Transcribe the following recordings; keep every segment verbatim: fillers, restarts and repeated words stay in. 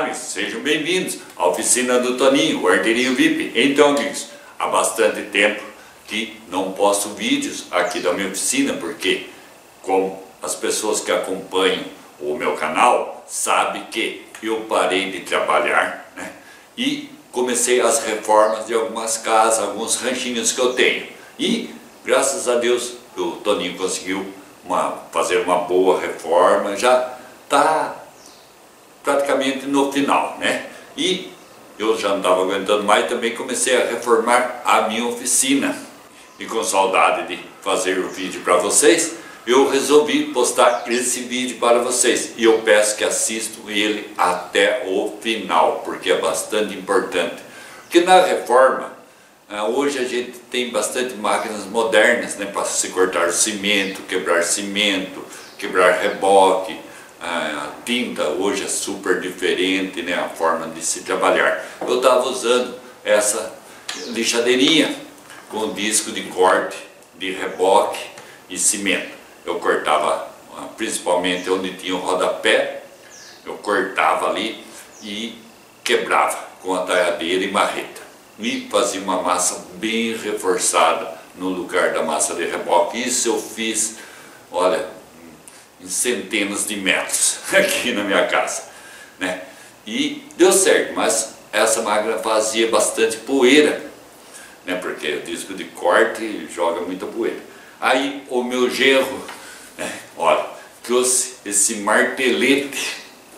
amigos, sejam bem-vindos à oficina do Toninho, o Arteirinho V I P. Então, amigos, há bastante tempo que não posto vídeos aqui da minha oficina, porque como as pessoas que acompanham o meu canal sabem que eu parei de trabalhar, né? E comecei as reformas de algumas casas, alguns ranchinhos que eu tenho. E, graças a Deus, o Toninho conseguiu uma, fazer uma boa reforma, já está praticamente no final, né? E eu já não estava aguentando mais, também comecei a reformar a minha oficina. E com saudade de fazer o vídeo para vocês, eu resolvi postar esse vídeo para vocês. E eu peço que assistam ele até o final, porque é bastante importante. Porque na reforma, hoje a gente tem bastante máquinas modernas, né, para se cortar cimento, quebrar cimento, quebrar reboque. A tinta hoje é super diferente, né, a forma de se trabalhar. Eu estava usando essa lixadeirinha com disco de corte de reboque e cimento. Eu cortava principalmente onde tinha o rodapé, eu cortava ali e quebrava com a talhadeira e marreta. E fazia uma massa bem reforçada no lugar da massa de reboque. Isso eu fiz, olha, em centenas de metros aqui na minha casa, né? E deu certo, mas essa máquina fazia bastante poeira, né? Porque o disco de corte joga muita poeira. Aí o meu genro, né, olha, trouxe esse martelete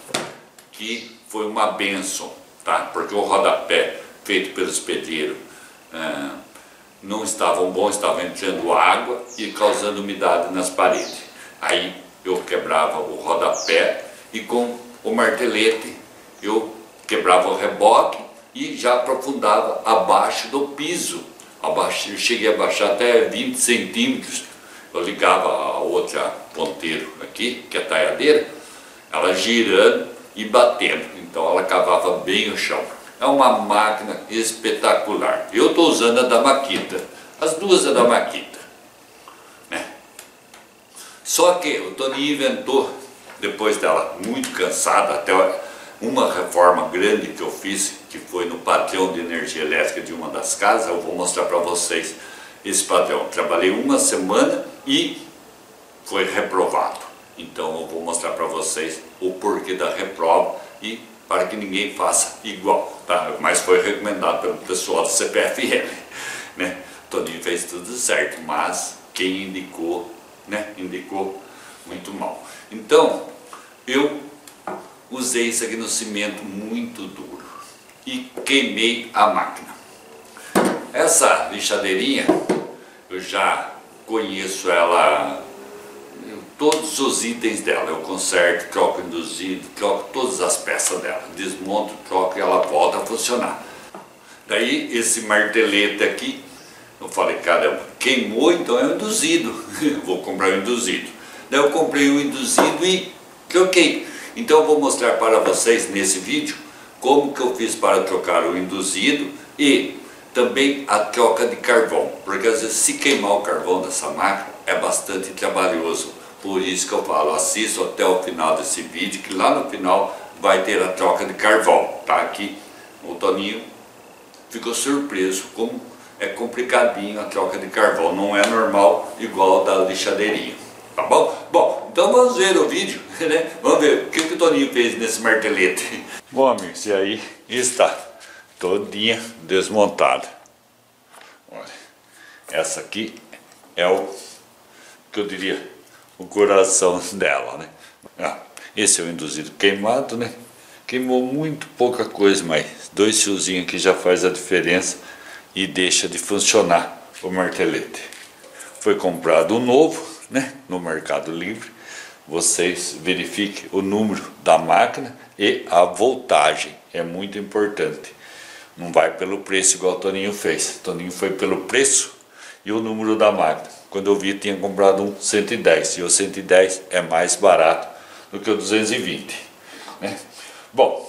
que foi uma benção, tá? Porque o rodapé feito pelos pedreiros ah, não estavam bons, estava entrando água e causando umidade nas paredes. Aí eu quebrava o rodapé e com o martelete eu quebrava o reboque e já aprofundava abaixo do piso. Abaixo, eu cheguei a baixar até vinte centímetros. Eu ligava a outra ponteiro aqui, que é a talhadeira, ela girando e batendo. Então ela cavava bem o chão. É uma máquina espetacular. Eu estou usando a da Makita. As duas é da Makita. Só que o Toninho inventou, depois dela muito cansada, até uma reforma grande que eu fiz, que foi no padrão de energia elétrica de uma das casas. Eu vou mostrar para vocês esse padrão. Trabalhei uma semana e foi reprovado. Então eu vou mostrar para vocês o porquê da reprova e para que ninguém faça igual, tá? Mas foi recomendado pelo pessoal do C P F L, né? O Toninho fez tudo certo, mas quem indicou, né, indicou muito mal. Então eu usei isso aqui no cimento muito duro e queimei a máquina. Essa lixadeirinha eu já conheço ela, eu, todos os itens dela eu conserto, troco induzido, troco todas as peças dela, desmonto, troco e ela volta a funcionar. Daí esse martelete aqui, eu falei, caramba, queimou, então é um induzido, vou comprar um induzido. Daí eu comprei um induzido e troquei. Então eu vou mostrar para vocês nesse vídeo como que eu fiz para trocar o induzido e também a troca de carvão. Porque às vezes se queimar o carvão dessa máquina é bastante trabalhoso. Por isso que eu falo, assista até o final desse vídeo, que lá no final vai ter a troca de carvão. Tá aqui, o Toninho ficou surpreso como é complicadinho a troca de carvão, não é normal igual da lixadeirinha, tá bom? Bom, então vamos ver o vídeo, né? Vamos ver o que, que o Toninho fez nesse martelete. Bom, amigos, e aí está todinha desmontada. Olha, essa aqui é o que eu diria o coração dela, né? Ah, esse é o induzido queimado, né? Queimou muito pouca coisa, mas dois fiozinhos aqui já faz a diferença e deixa de funcionar o martelete. Foi comprado um novo, né, no Mercado Livre. Vocês verifiquem o número da máquina e a voltagem, é muito importante. Não vai pelo preço igual o Toninho fez. O Toninho foi pelo preço e o número da máquina. Quando eu vi, tinha comprado um cento e dez, e o cento e dez é mais barato do que o duzentos e vinte, né? Bom,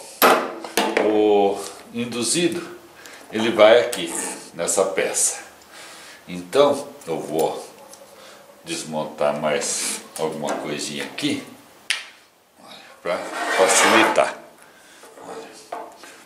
o induzido ele vai aqui nessa peça. Então eu vou desmontar mais alguma coisinha aqui para facilitar. Olha.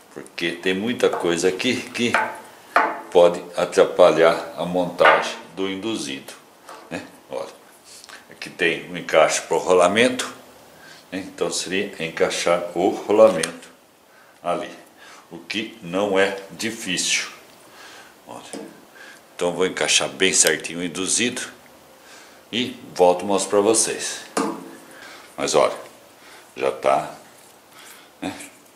porque tem muita coisa aqui que pode atrapalhar a montagem do induzido, né? Olha, aqui tem um encaixe para o rolamento, né? Então seria encaixar o rolamento ali, o que não é difícil. Olha, então vou encaixar bem certinho o induzido e volto a mostrar para vocês. Mas olha, já está, né,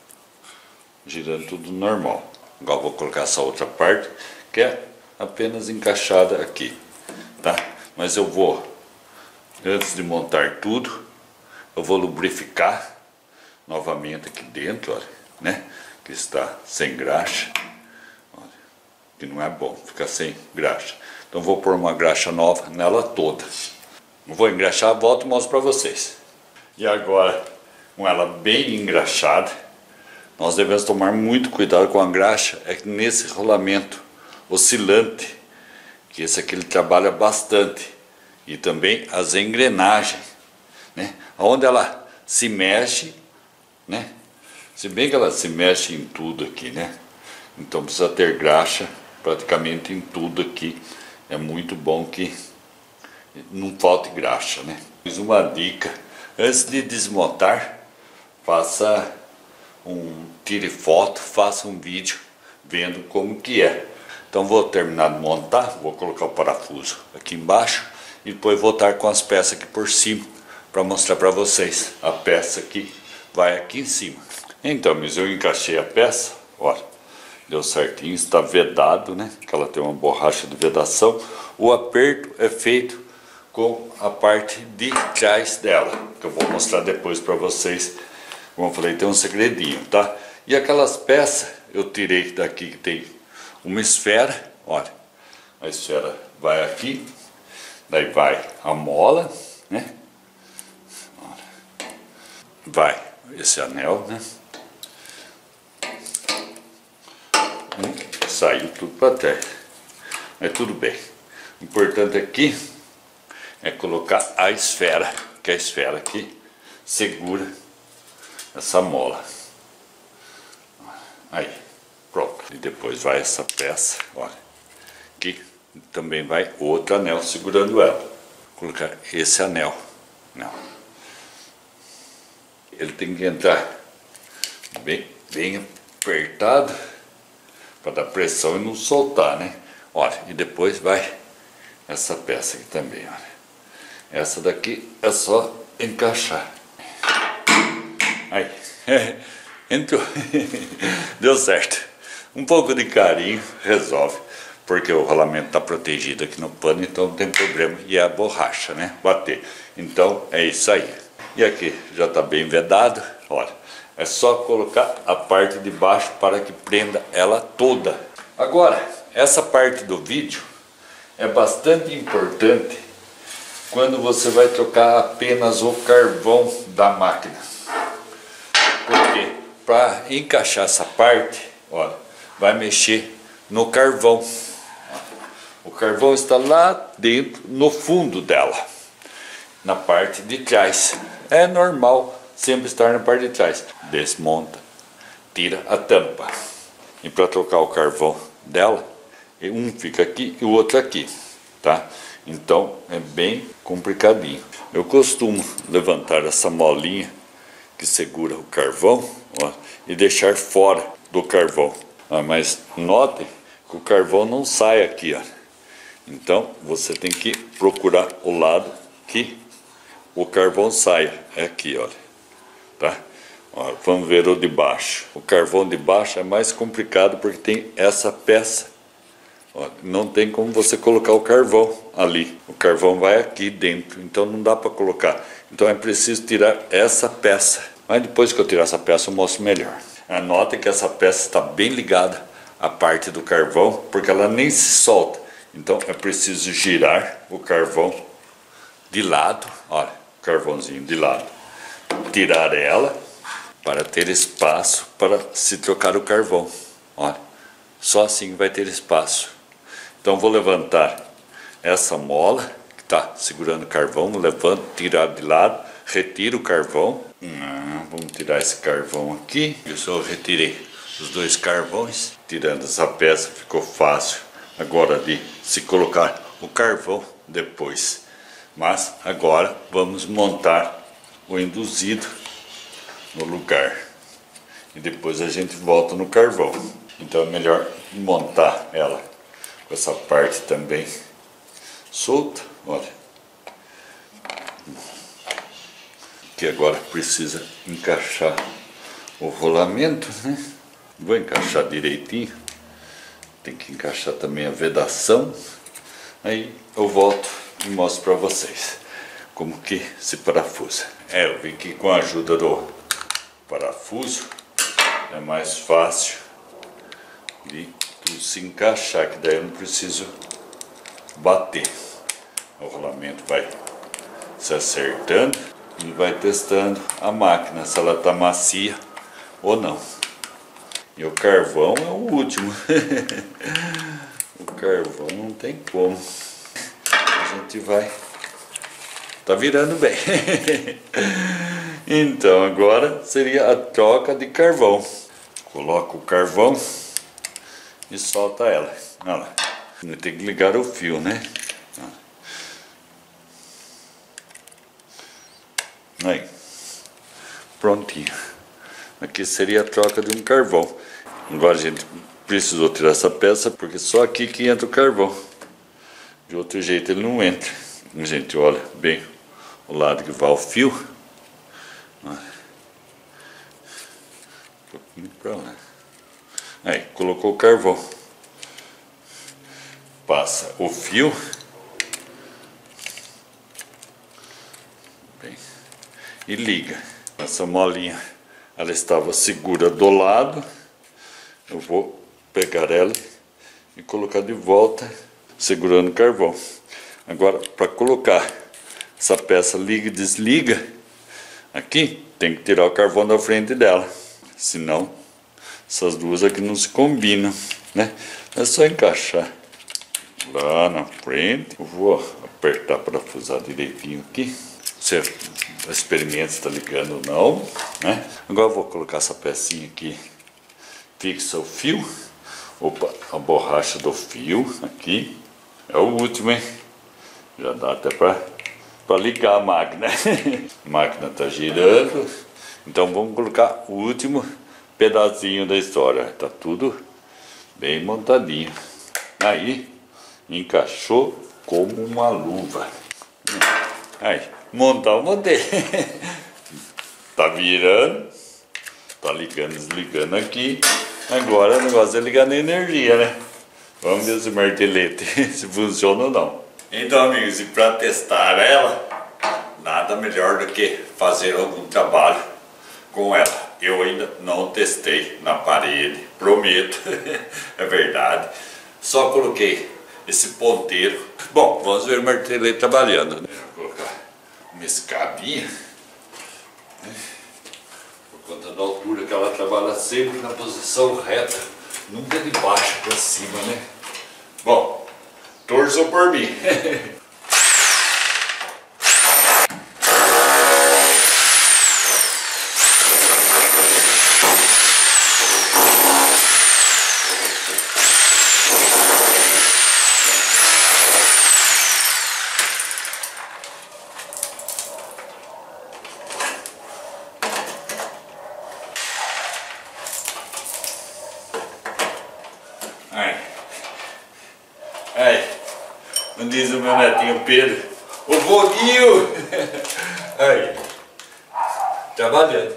girando tudo normal. Agora vou colocar essa outra parte que é apenas encaixada aqui, tá? Mas eu vou, antes de montar tudo, eu vou lubrificar novamente aqui dentro, olha, né? Que está sem graxa, olha, que não é bom ficar sem graxa. Então vou pôr uma graxa nova nela toda. Vou engraxar, volto e mostro para vocês. E agora, com ela bem engraxada, nós devemos tomar muito cuidado com a graxa, é que nesse rolamento oscilante, que esse aqui ele trabalha bastante, e também as engrenagens, né? Onde ela se mexe, né? Se bem que ela se mexe em tudo aqui, né? Então precisa ter graxa praticamente em tudo aqui. É muito bom que não falte graxa, né? Fiz uma dica: antes de desmontar, faça um tire foto, faça um vídeo vendo como que é. Então vou terminar de montar, vou colocar o parafuso aqui embaixo e depois voltar com as peças aqui por cima para mostrar para vocês. A peça que vai aqui em cima. Então, mas eu encaixei a peça, olha, deu certinho, está vedado, né? Que ela tem uma borracha de vedação. O aperto é feito com a parte de trás dela, que eu vou mostrar depois para vocês. Como eu falei, tem um segredinho, tá? E aquelas peças eu tirei daqui que tem uma esfera, olha, a esfera vai aqui, daí vai a mola, né? Olha, vai esse anel, né? E saiu tudo para trás, mas tudo bem. O importante aqui é colocar a esfera, que é a esfera que segura essa mola. Aí, pronto. E depois vai essa peça, olha, que também vai outro anel segurando ela. Vou colocar esse anel, não. Ele tem que entrar bem, bem apertado para dar pressão e não soltar, né? Olha, e depois vai essa peça aqui também, olha. Essa daqui é só encaixar. Aí, entrou. Deu certo. Um pouco de carinho resolve, porque o rolamento está protegido aqui no pano, então não tem problema. E é a borracha, né? Bater. Então é isso aí. E aqui já está bem vedado, olha. É só colocar a parte de baixo para que prenda ela toda. Agora, essa parte do vídeo é bastante importante quando você vai trocar apenas o carvão da máquina. Porque para encaixar essa parte, olha, vai mexer no carvão. O carvão está lá dentro, no fundo dela, na parte de trás. É normal sempre estar na parte de trás. Desmonta, tira a tampa. E para trocar o carvão dela, um fica aqui e o outro aqui, tá? Então é bem complicadinho. Eu costumo levantar essa molinha que segura o carvão, ó, e deixar fora do carvão. Ah, mas notem que o carvão não sai aqui, ó. Então você tem que procurar o lado que o carvão saia. É aqui, olha. Tá? Ó, vamos ver o de baixo. O carvão de baixo é mais complicado porque tem essa peça. Ó, não tem como você colocar o carvão ali. O carvão vai aqui dentro, então não dá para colocar. Então é preciso tirar essa peça. Mas depois que eu tirar essa peça eu mostro melhor. Anote que essa peça está bem ligada à parte do carvão, porque ela nem se solta. Então é preciso girar o carvão de lado. Olha, o carvãozinho de lado. Tirar ela para ter espaço para se trocar o carvão. Olha, só assim vai ter espaço. Então vou levantar essa mola que está segurando o carvão, levanto, tirar de lado, retiro o carvão. Hum, vamos tirar esse carvão aqui. Eu só retirei os dois carvões. Tirando essa peça ficou fácil agora de se colocar o carvão depois. Mas agora vamos montar o induzido no lugar. E depois a gente volta no carvão. Então é melhor montar ela com essa parte também solta. Olha. Que agora precisa encaixar o rolamento, né? Vou encaixar direitinho. Tem que encaixar também a vedação. Aí eu volto e mostro para vocês como que se parafusa. É, eu vi que com a ajuda do parafuso é mais fácil de tudo se encaixar, que daí eu não preciso bater. O rolamento vai se acertando e vai testando a máquina se ela está macia ou não. E o carvão é o último. O carvão não tem como. A gente vai... Tá virando bem. Então agora seria a troca de carvão. Coloca o carvão e solta ela. Olha lá. Tem que ligar o fio, né? Aí. Prontinho. Aqui seria a troca de um carvão. Agora a gente precisou tirar essa peça porque só aqui que entra o carvão. De outro jeito ele não entra. A gente olha bem o lado que vai o fio. Um pouquinho pra lá. Aí, colocou o carvão. Passa o fio. Bem, e liga. Essa molinha, ela estava segura do lado. Eu vou pegar ela e colocar de volta, segurando o carvão. Agora, para colocar essa peça liga e desliga, aqui tem que tirar o carvão da frente dela. Senão, essas duas aqui não se combinam, né? É só encaixar lá na frente. Eu vou apertar para parafusar direitinho aqui. Você experimenta se está ligando ou não, né? Agora eu vou colocar essa pecinha aqui, fixa o fio. Opa, a borracha do fio aqui. É o último, hein? Já dá até para para ligar a máquina. A máquina está girando. Então vamos colocar o último pedacinho da história. Tá tudo bem montadinho. Aí encaixou como uma luva. Aí, montar o modelo. Tá virando. Tá ligando, desligando aqui. Agora o negócio é ligar na energia, né? Vamos ver se o martelete se funciona ou não. Então, amigos, e para testar ela, nada melhor do que fazer algum trabalho com ela. Eu ainda não testei na parede, prometo, é verdade. Só coloquei esse ponteiro. Bom, vamos ver o martelete trabalhando, né? Vou colocar uma escadinha, né? Por conta da altura que ela trabalha sempre na posição reta, nunca de baixo para cima, né? Bom, torçam por mim. Ai, ai, como diz o meu netinho Pedro, o foguinho! Aí, trabalhando.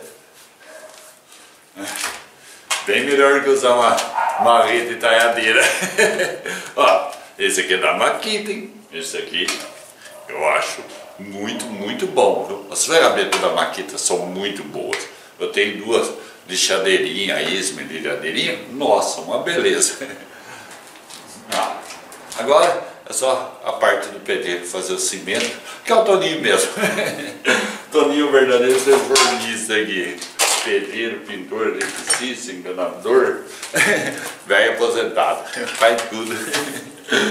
Bem melhor que usar uma marreta e talhadeira. Ó, esse aqui é da Makita, hein? Esse aqui eu acho muito, muito bom, viu? As ferramentas da Makita são muito boas. Eu tenho duas lixadeirinhas, esmerilhadeirinha, nossa, uma beleza. Ah, agora é só a parte do pedreiro fazer o cimento, que é o Toninho mesmo. Toninho verdadeiro transformista aqui. Pedreiro, pintor, eletricista, enganador, velho aposentado, faz tudo.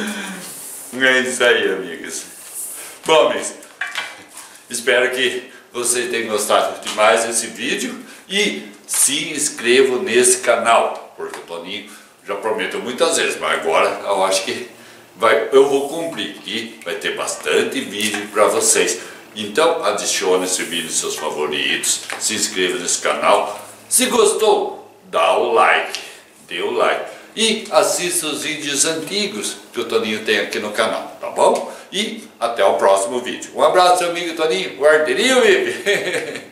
É isso aí, amigos. Bom, amigos, espero que vocês tenham gostado demais desse vídeo e se inscrevam nesse canal, porque o Toninho já prometeu muitas vezes, mas agora eu acho que vai, eu vou cumprir e vai ter bastante vídeo para vocês. Então adicione esse vídeo nos seus favoritos, se inscreva nesse canal. Se gostou, dá o like, dê o like e assista os vídeos antigos que o Toninho tem aqui no canal, tá bom? E até o próximo vídeo. Um abraço, seu amigo Toninho, guardeirinho, Vivi!